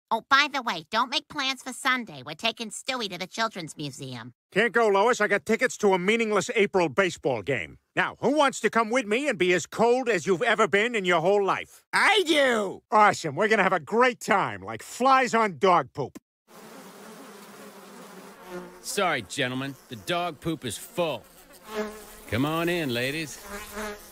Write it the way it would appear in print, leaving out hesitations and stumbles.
Oh, by the way, don't make plans for Sunday. We're taking Stewie to the Children's Museum. Can't go, Lois. I got tickets to a meaningless April baseball game. Now, who wants to come with me and be as cold as you've ever been in your whole life? I do! Awesome. We're gonna have a great time, like flies on dog poop. Sorry, gentlemen. The dog poop is full. Come on in, ladies.